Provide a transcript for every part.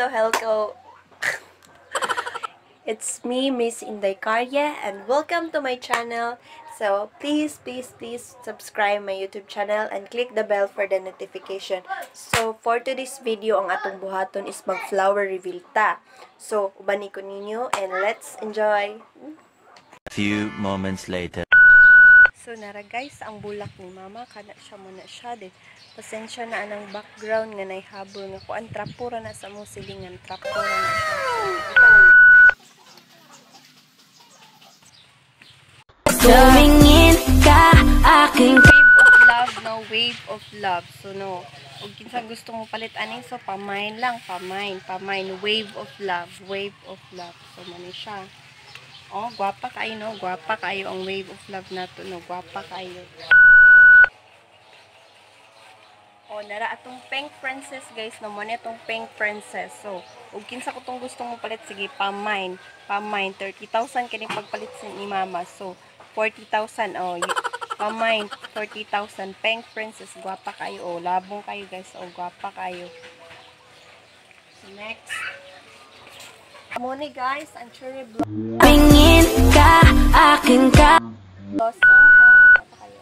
Hello. It's me, Miss Inday Karya, and welcome to my channel. So, please subscribe my YouTube channel and click the bell for the notification. So, for today's video, ang atong buhaton is mag-flower reveal ta. So, ubani ko ninyo and let's enjoy! Few moments later. So, nara guys, ang bulak ni mama, kana siya muna siya din. Pasensya na anang background nga naihabol nga ko ang trapura na sa mong silingan, trapura na siya. Tumingin ka aking Wave of love. So, no. Kung kinsa gusto mo palit aning, so, pamain lang. Pamain. Wave of love. So, mani siya. Oh, gwapa kayo, no? Gwapa kayo ang wave of love na to, no? Gwapa kayo. Oh, nara atong pink princess, guys, no? Mani atong pink princess. So, kung kinsa ko tong gusto mo palit, sige, pamain. 30,000 kini pagpalit ni mama. So, 40,000, oh, pamain, 40,000, pink princess, gwapa kayo, oh, labong kayo, guys, oh, gwapa kayo. So, next. Muni, guys, ang cherry blossom. Tumingin ka aking Blossom, oh, gwapa kayo.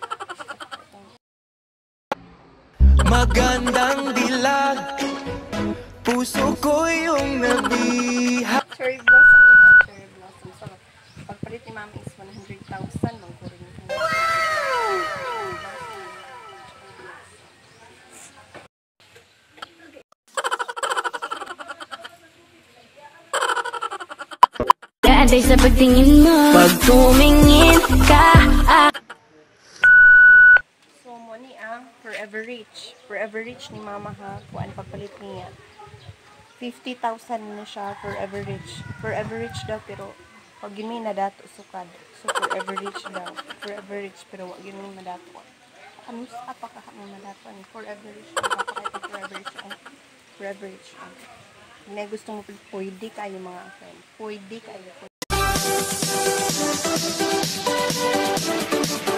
Magandang dilag, puso ko yung nabiha. Cherry blossom, cherry blossom. So, pagpalit ni mama is 100,000, no? Kaaday sa pagtingin mo. Pag tumingin ka So, money Forever Rich ni mama ha. Kuan pagpalit niya. 50,000 na siya, Forever Rich daw, pero pag yun na dato sukad. So, Forever Rich daw. Forever Rich, pero wag yun na dato. Ano sa apakahami na dato? Forever Rich. Forever Rich. May gusto mo, pwede kayo mga friend. Pwede kayo.